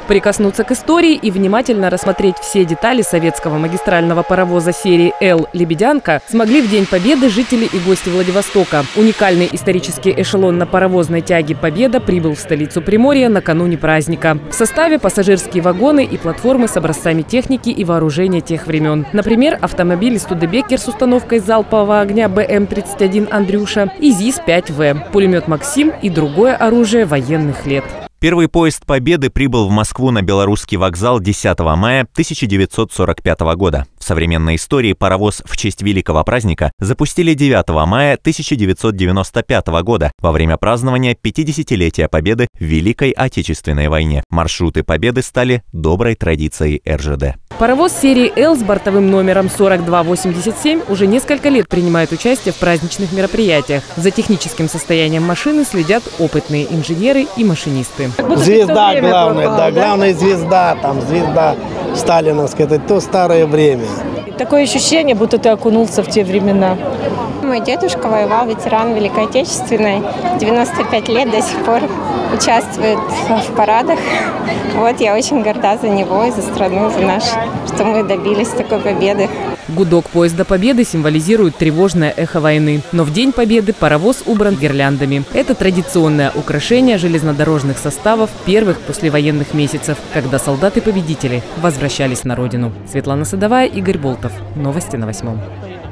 Прикоснуться к истории и внимательно рассмотреть все детали советского магистрального паровоза серии «Л» «Лебедянка» смогли в День Победы жители и гости Владивостока. Уникальный исторический эшелон на паровозной тяге «Победа» прибыл в столицу Приморья накануне праздника. В составе пассажирские вагоны и платформы с образцами техники и вооружения тех времен. Например, автомобили «Студебекер» с установкой залпового огня БМ-31 «Андрюша» и ЗИС-5В, пулемет «Максим» и другое оружие военных лет. Первый поезд «Победы» прибыл в Москву на Белорусский вокзал 10 мая 1945 года. В современной истории паровоз в честь великого праздника запустили 9 мая 1995 года во время празднования 50-летия Победы в Великой Отечественной войне. Маршруты «Победы» стали доброй традицией РЖД. Паровоз серии «Л» с бортовым номером 4287 уже несколько лет принимает участие в праздничных мероприятиях. За техническим состоянием машины следят опытные инженеры и машинисты. Звезда главная, да, главная звезда, там звезда сталиновская, это то старое время. Такое ощущение, будто ты окунулся в те времена. Мой дедушка воевал, ветеран Великой Отечественной, 95 лет до сих пор участвует в парадах. Вот, я очень горда за него и за страну, за наш, что мы добились такой победы. Гудок поезда «Победы» символизирует тревожное эхо войны. Но в День Победы паровоз убран гирляндами. Это традиционное украшение железнодорожных составов первых послевоенных месяцев, когда солдаты-победители возвращались на родину. Светлана Садовая, Игорь Болтов. Новости на 8.